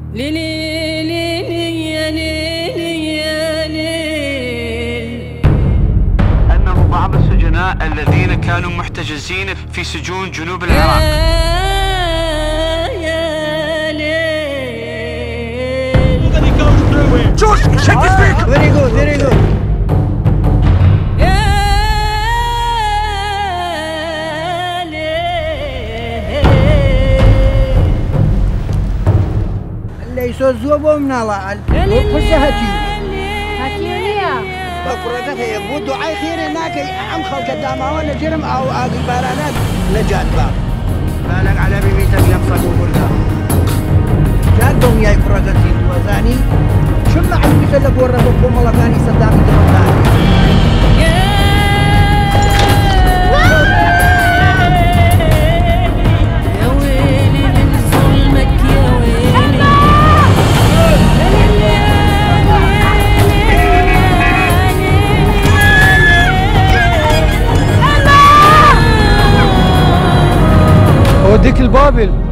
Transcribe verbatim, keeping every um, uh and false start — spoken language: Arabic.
ليلي ليلي يا ليلي يا ليل. أنه بعض السجناء الذين كانوا محتجزين في سجون جنوب العراق يا ليل. George, check the speaker. Very good, very good. ليسوا الزوبو من الله وفرسهتي هاتيونيا بفرتها يبودوا عي خير هناك عم خلق قدامها ولا جرم او اقل بارانات لجات باب بالك على بيتك يقصد وقلها جاتهم يا فرقتي وزاني شو ما عم يسلب وربكم والله كان يصدق دمتاني اوديك البابل.